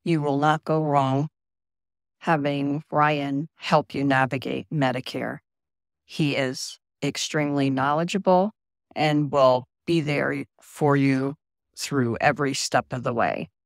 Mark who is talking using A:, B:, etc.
A: You will not go wrong having Ryan help you navigate Medicare. He is extremely knowledgeable and will be there for you through every step of the way.